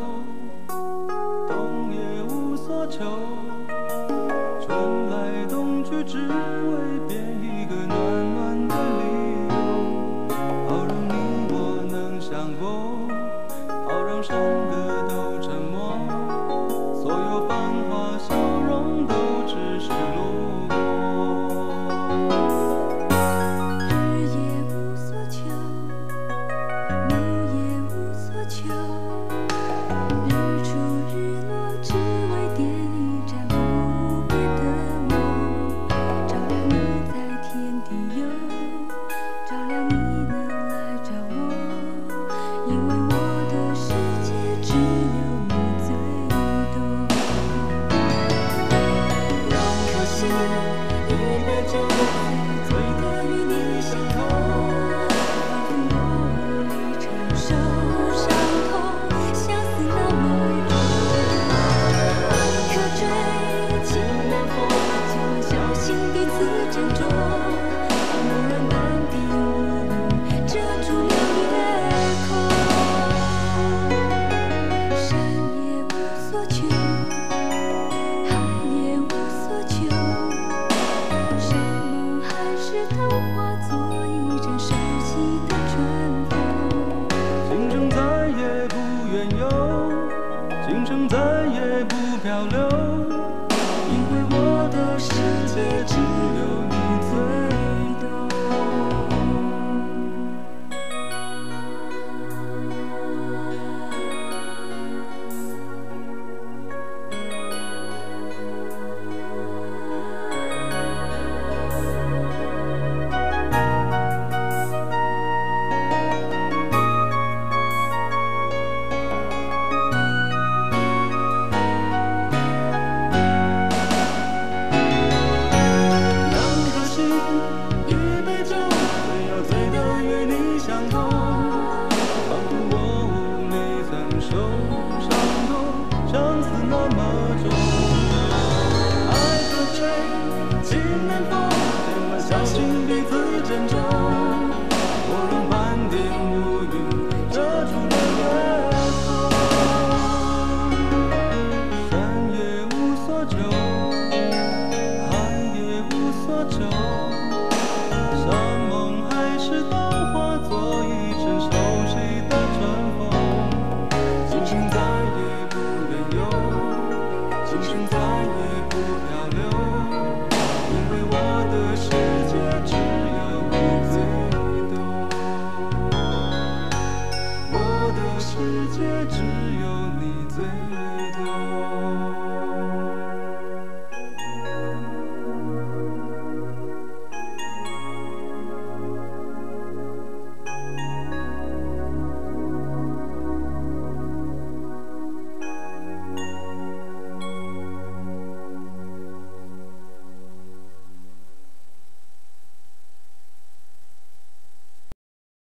动也无所求。春来冬去，只为编一个暖暖的理由，好让你我能相逢，好让山河都沉默，所有繁华笑容都只是路过。 日也无所求，暮也无所求，日出日落，只为点一盏不灭的梦，照亮你在天地游，照亮你能来找我，因为我的世界只有你最懂。让颗心一杯酒，醉得与你相同，仿佛我已承受伤痛，相思那么重。一颗坠情难逢，千万小心彼此珍重，蓦然淡定无语，遮住了夜空。山也无所求，海也无所求，山盟海誓都化作一阵熟悉的春风。 今生再也不远游，今生再也不漂流，因为我的世界只有你最懂。两颗心，一杯酒，醉要醉得与你相同，仿佛我无力承受伤痛，相思那么重。爱和醉，情难逢，千万小心彼此珍重，我让盘点乌云遮住了夜空。山也无所求，海也无所求，山盟海誓都化作一阵熟悉的春风。今生再也不远游，今生再也不漂流，因为我的世界只有你最懂，我的世界只有你最懂。